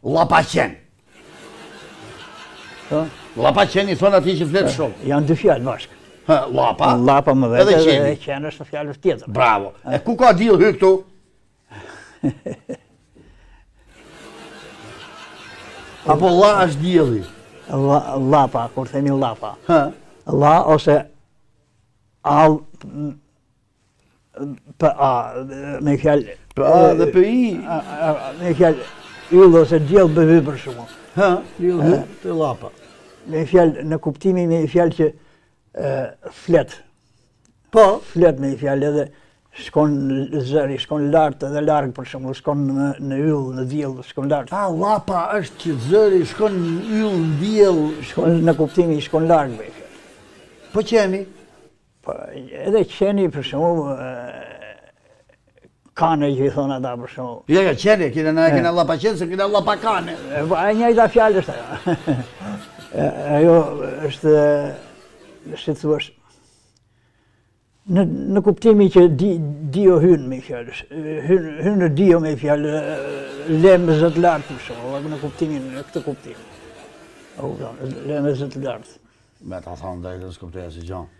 Llapaqen. Llapaqen i thonë ati që fletë shumë. Janë dy fjalë bashkë. Llapa. Llapa më vetë Edhe dhe qeni. qenë është fjalë tjetër. Bravo. E ku ka diell hy këtu? Apo la është dielli? Llapa, kur themi llapa. Ha. La ose all PA me fjalë PA dhe PI. me fjalë yll ose diell bëhy për shkakun. Ha, diell hy te llapa. Me fjalë në kuptimin me fjalë që flet. Po, Flet me fjalë edhe shkon zëri, shkon lart edhe larg për shembull, shkon në yll, në diell, shkon lart. llapa është që zëri shkon në yll, në diell, Shkon në kuptimin shkon larg me fjalë. po qeni. Po edhe qeni për shembull kane që i thonë ata për shembull. Jo, qeni, na e kena llapaqen se kena llapakane. E njëjta fjalë është ajo. Ajo është, si thuash, në kuptimin që dio hyn me fjalë, hyn në dio me fjalë, le me zot lart për shembull, në kuptimin, në këtë kuptim. Le me zot lart. Me ta thonë dhe i dhe s'kuptoja si gjanë.